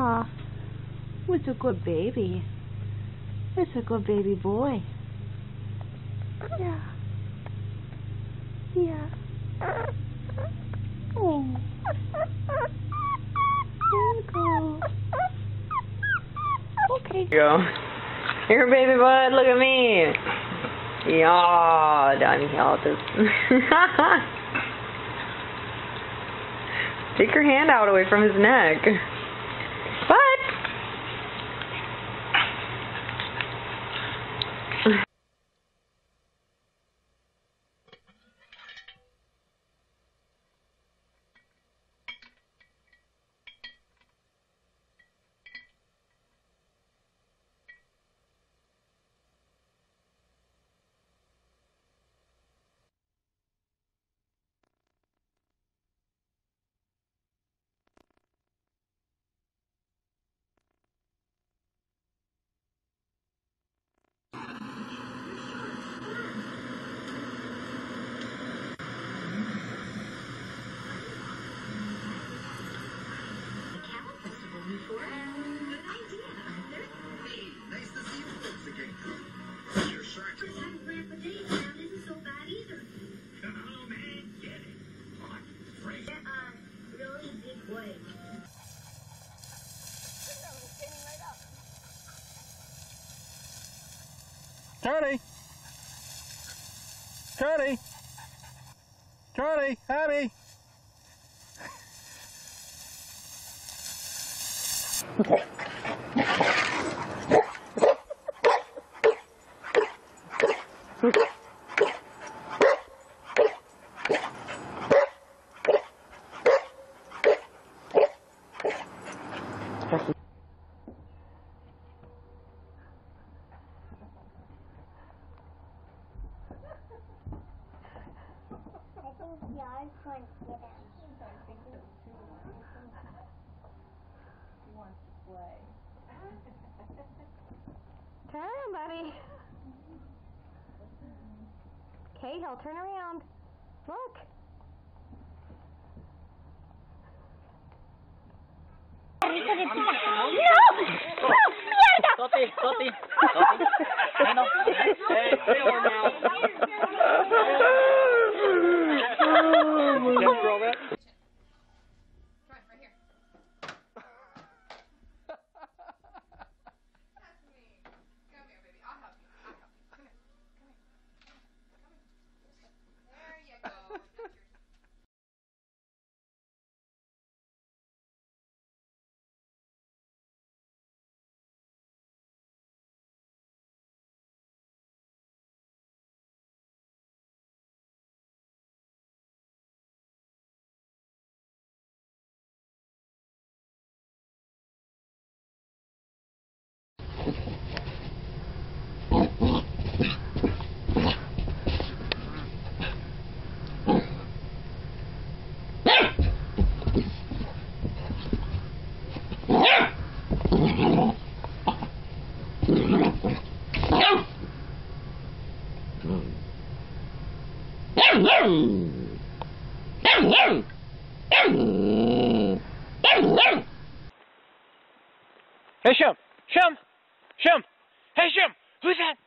Aw, who's a good baby? Who's a good baby boy? Yeah. Yeah. Oh. There you go. Okay. Go. Here, baby bud, look at me. Yeah, Diamond Calatus. Take your hand out away from his neck. What? Charlie! Charlie! Charlie! Abby! Yeah, I'm trying to get out. He wants to play. Turn around, buddy. Cahill, turn around. Look. No! Toti! Toti! Ano? Hey, Taylor now! Just roll it. Right here. That's me. Come here, baby. I'll help you. Come here. There you go. Hey, Shum! Shum! Shum! Hey, Shum! Who's that?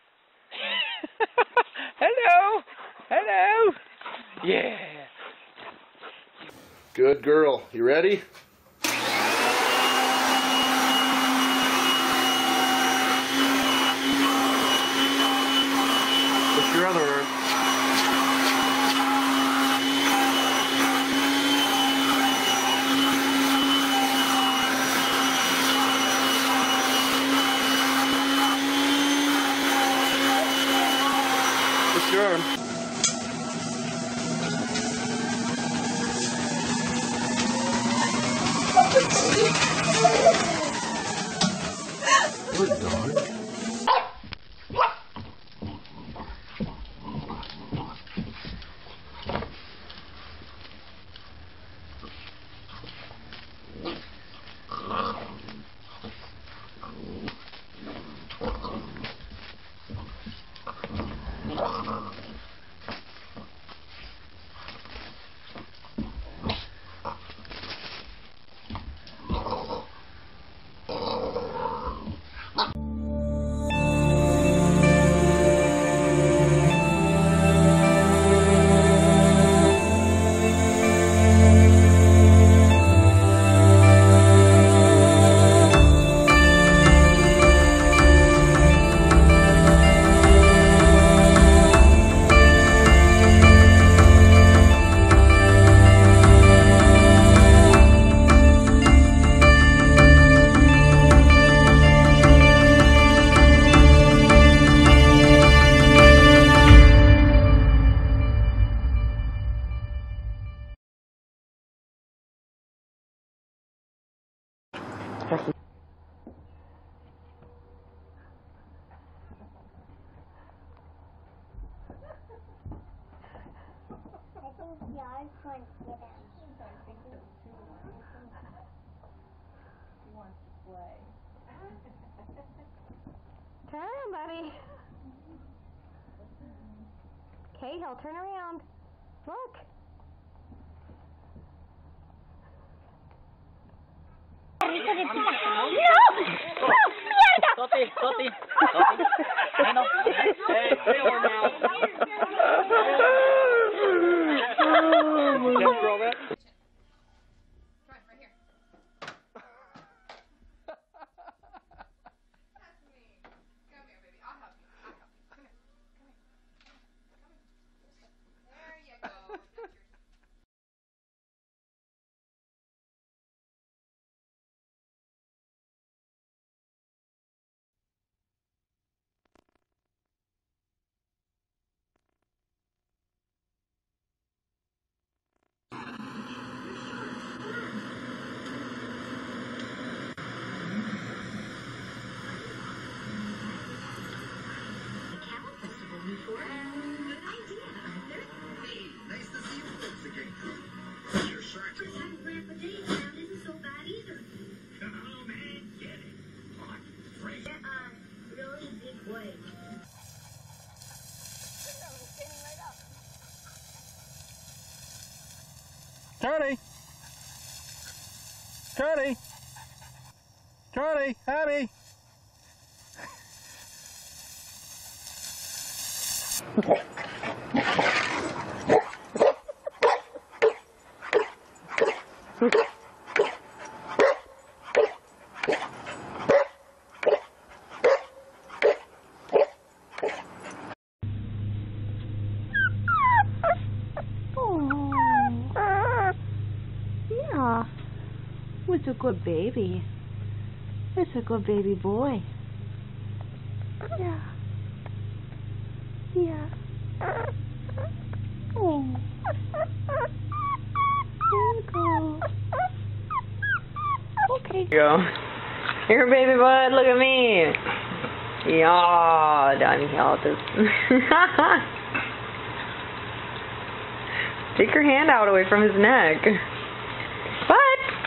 Hello! Hello! Yeah! Good girl. You ready? Push your other arm. Push your arm. pressing. I think Yar's going to get him. Turn around, buddy. Okay, he'll turn around. Look. Toti. Ano? Just roll it. Right here. That's me. Come here, baby. I'll help you. Come here. There you go. That's yours. Charlie, Abby. Yeah. It's a good baby. It's a good baby boy. Yeah. Yeah. Oh. There you go. Okay. Go. Here, baby bud, look at me. Yeah, Diamond Calatus. Take your hand out away from his neck. What?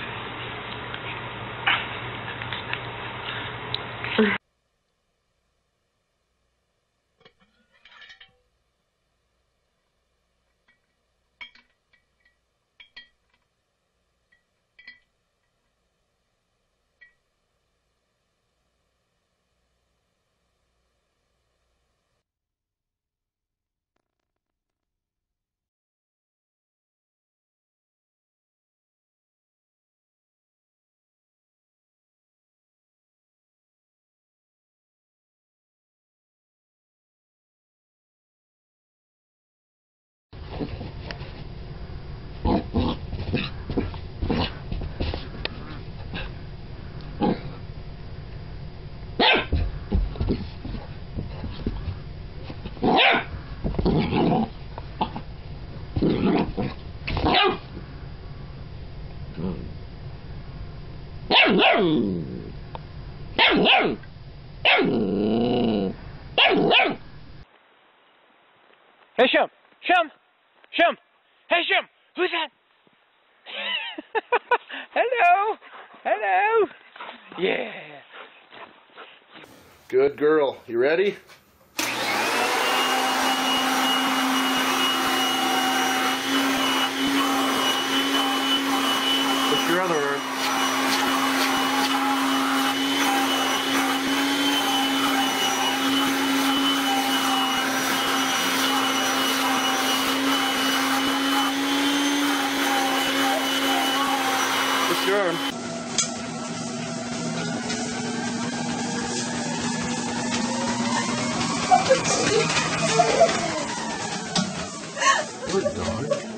Hey, Shum! Hey, Shum! Who's that? Hello! Yeah. Good girl. You ready? What's your other arm? What's your arm? Good dog.